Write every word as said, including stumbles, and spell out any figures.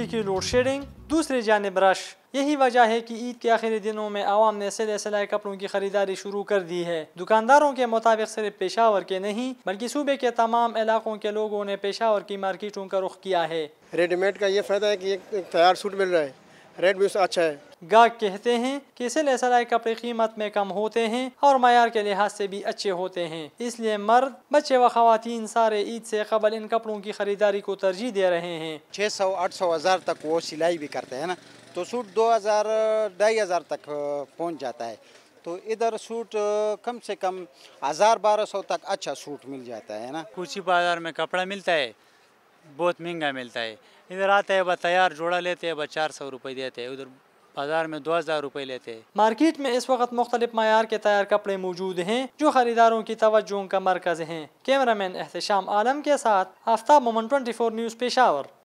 बिजली की load shedding, दूसरी जानिब रश। यही वजह है कि ईद के आखिरी दिनों में आवाम ने सिले सिलाए कपड़ों की खरीदारी शुरू कर दी है। दुकानदारों के मुताबिक सिर्फ पेशावर के नहीं बल्कि सूबे के तमाम इलाकों के लोगों ने पेशावर की मार्केटों का रुख किया है। रेडीमेड का ये फायदा है कि एक तैयार सूट मिल रहा है, रेट भी अच्छा है। गाहक कहते हैं कि सिले सिलाए कपड़े कीमत में कम होते हैं और मयार के लिहाज से भी अच्छे होते हैं, इसलिए मर्द, बच्चे व खवातीन सारे ईद से कबल इन कपड़ों की खरीदारी को तरजीह दे रहे हैं। छः सौ आठ सौ हज़ार तक वो सिलाई भी करते हैं ना, तो सूट दो हज़ार ढाई हज़ार तक पहुंच जाता है। तो इधर सूट कम से कम हज़ार बारह सौ तक अच्छा सूट मिल जाता है ना। कुछ ही बाजार में कपड़ा मिलता है, बहुत महंगा मिलता है। इधर आता है बस तैयार जोड़ा लेते हैं, बस चार सौ रुपये देते हैं, उधर बाजार में दो हज़ार रुपये लेते हैं। मार्केट में इस वक्त मुख्तलिफ मयार के तैयार कपड़े मौजूद हैं जो खरीदारों की तवज्जो का मरकज हैं। कैमरामैन एहतशाम आलम के साथ Aftab Momin, twenty four news, Peshawar.